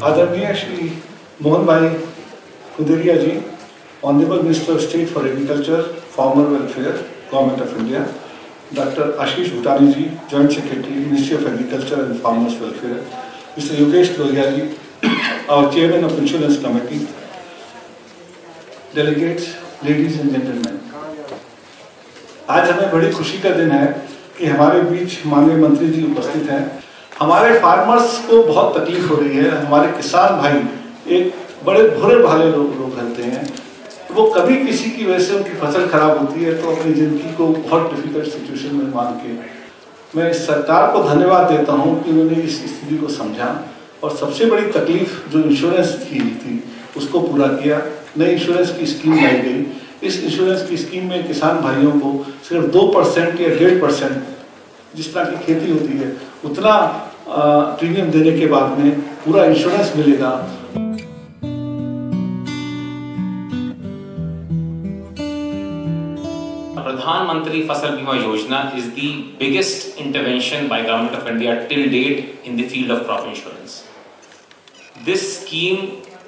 आदरणीय Shri Mohan Bhai Kunderia ji, honourable minister of state for agriculture, farmer welfare, government of India, doctor Ashish Bhutani ji, joint secretary, ministry of agriculture and farmers welfare, mister Yogesh Lohia ji, our chairman of insurance committee, delegates, ladies and gentlemen, आज हमें बड़ी खुशी का दिन है कि हमारे बीच माननीय मंत्री जी उपस्थित हैं। हमारे फार्मर्स को बहुत तकलीफ हो रही है। हमारे किसान भाई एक बड़े भोले भाले लोग रहते हैं। वो कभी किसी की वजह से उनकी फसल खराब होती है तो अपनी जिंदगी को बहुत डिफिकल्ट सिचुएशन में मान के मैं इस सरकार को धन्यवाद देता हूँ कि उन्होंने इस स्थिति को समझा और सबसे बड़ी तकलीफ जो इंश्योरेंस थी उसको पूरा किया। नई इंश्योरेंस की स्कीम लाई गई। इस इंश्योरेंस की स्कीम में किसान भाइयों को सिर्फ 2% या 1.5% जिस तरह की खेती होती है उतना प्रीमियम देने के बाद में पूरा इंश्योरेंस मिलेगा। प्रधानमंत्री फसल बीमा योजना is the biggest intervention by Government of India till date in the field of crop insurance. This scheme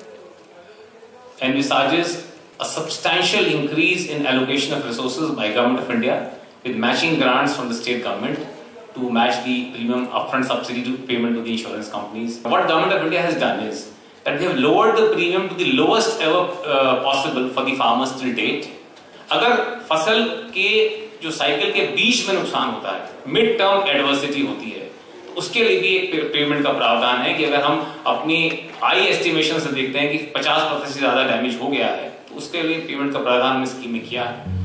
envisages a substantial increase in allocation of resources by Government of India with matching grants from the state government to match the premium upfront subsidy to payment to the insurance companies. What Government of India has done is that they have lowered the premium to the lowest ever possible for the farmers till date. अगर फसल के जो cycle के बीच में नुकसान होता है, mid term adversity होती है, तो उसके लिए भी एक पेमेंट का प्रावधान है कि अगर हम अपनी हाई एस्टिमेशन से देखते हैं कि 50% से ज्यादा डैमेज हो गया है तो उसके लिए पेमेंट का प्रावधान हमने स्कीम में किया है।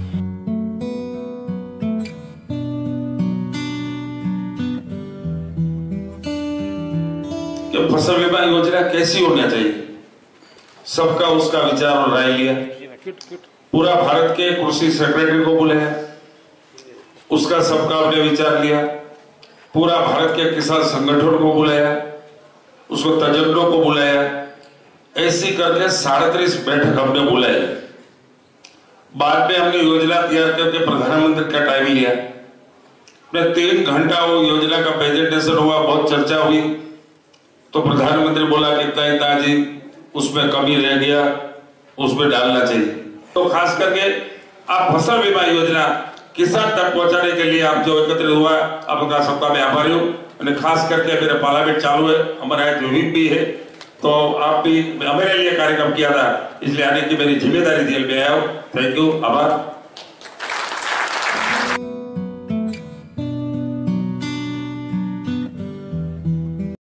फसल बीमा योजना कैसी होनी चाहिए, सबका उसका विचार और राय लिया। पूरा भारत के कृषि सेक्रेटरी को बुलाया, उसका सबका अपने विचार लिया। पूरा भारत के किसान संगठन को बुलाया, उसको तज्ञों को बुलाया। ऐसी करके 37 बैठक हमने बुलाई। बाद में हमने योजना तैयार करके प्रधानमंत्री का टाइम लिया। 3 घंटा वो योजना का प्रेजेंटेशन हुआ, बहुत चर्चा हुई। तो प्रधानमंत्री बोला कि इतना जी उसमें कमी रह गया, उसमें डालना चाहिए। तो खास करके आप फसल बीमा योजना किसान तक पहुंचाने के लिए आप जो एकत्रित हुआ, आपका सबका मैं आभारी हूँ। खास करके मेरा पार्लियामेंट चालू है, हमारा एक विभिन्न भी है, तो आप भी मेरे लिए कार्यक्रम किया था, इसलिए आने की मेरी जिम्मेदारी थी, मैं आया हूँ। थैंक यू, आभार।